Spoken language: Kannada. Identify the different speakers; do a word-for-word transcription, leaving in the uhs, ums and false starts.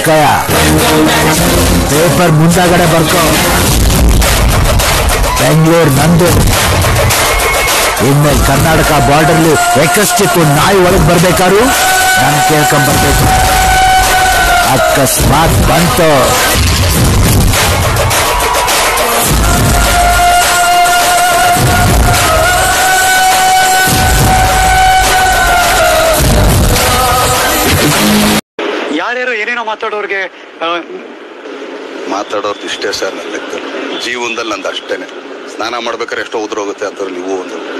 Speaker 1: ಮೆಣಸಿನ್ಕಾಯ ಪೇಪರ್ ಮುಂದಾಗಡೆ ಬರ್ಕೋ. ಬೆಂಗಳೂರು ನಂದು. ಇನ್ಮೇಲೆ ಕರ್ನಾಟಕ ಬಾರ್ಡರ್ಲಿ ಎಕಸ್ಟಿಕ್ ನಾಯಿ ಒಳಗೆ ಬರ್ಬೇಕಾದ್ರು ನಾನು ಕೇಳ್ಕೊಂಡ್ ಬರ್ಬೇಕು. ಅಕಸ್ಮಾತ್ ಬಂತು
Speaker 2: ಯಾರ್ಯಾರು ಏನೇನೋ ಮಾತಾಡೋರ್ಗೆ
Speaker 3: ಮಾತಾಡೋರ್ದು ಇಷ್ಟೇ ಸರ್. ನನ್ನ ಲೆಕ್ಕದಲ್ಲಿ ಜೀವನದಲ್ಲಿ ನಂದು ಅಷ್ಟೇನೆ. ಸ್ನಾನ ಮಾಡ್ಬೇಕಾದ್ರೆ ಎಷ್ಟೋ ಉದ್ರೋಗುತ್ತೆ ಅಂತವ್ರು ನೀವು ಒಂದು